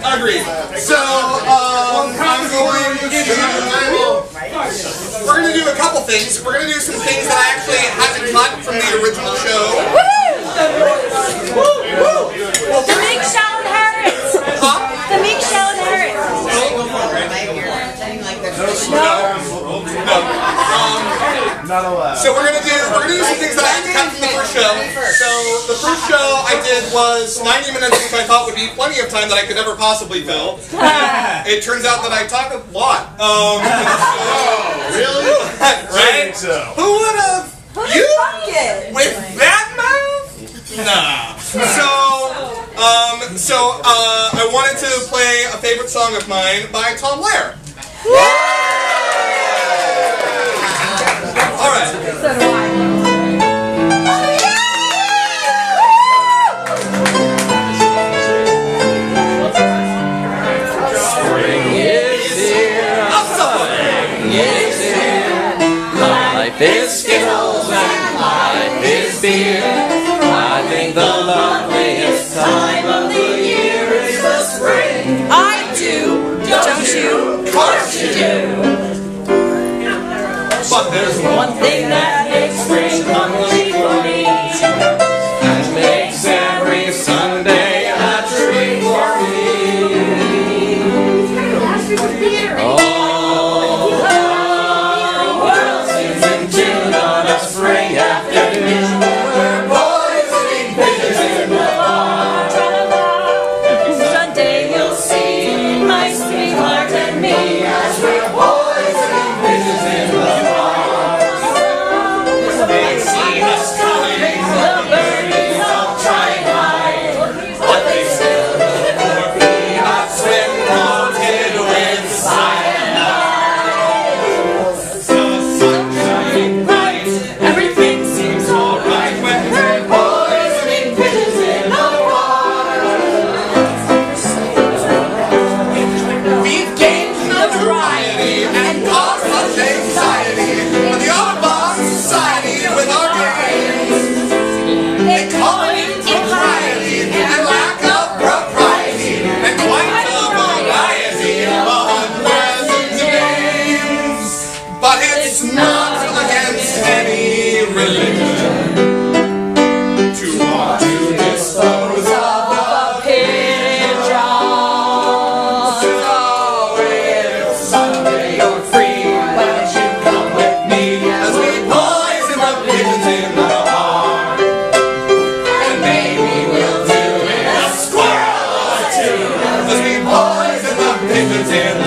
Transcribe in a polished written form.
Agreed. So, we're going to do a couple things. We're going to do some things that I actually haven't cut from the original show. The big show inherits. Huh? The big show inherits. So we're gonna do some things that I had to cut from the first show. So the first show I did was 90 minutes, which I thought would be plenty of time that I could ever possibly fill. It turns out that I talk a lot. Really? Right? Who would have? You? With that mouth? Nah. So I wanted to play a favorite song of mine by Tom Lehrer. All right. So do I. Life is Skittles and life is beer. I think the loveliest time of the year is the spring. I do. Don't you? Of course you do. But there's One thing that makes spring lovely for me, and makes every Sunday a treat for me. Oh, the world seems in tune on a spring afternoon. We're boys eating pigeons in the bar. Sunday you'll see my sweetheart and me as we're Boys eating pigeons in the bar. They see us coming, the birdies all try and hide, but they still look for peanuts when coated with cyanide. The sun shining bright, everything seems alright when we're boys eating pigeons in the water. we've gained notoriety and caused such anxiety for the Audubon Society with our games. They call it impropriety and lack of propriety and quite a variety of unpleasant names. But it's not against any religion to want to dispose of the pigeons. So if Sunday you're free, why don't you come with me as we poison the pigeons in the heart? And maybe we'll do it a squirrel or two as we poison the pigeons in the